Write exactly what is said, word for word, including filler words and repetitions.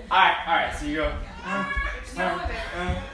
Alright, alright, so you go. Uh, uh, uh.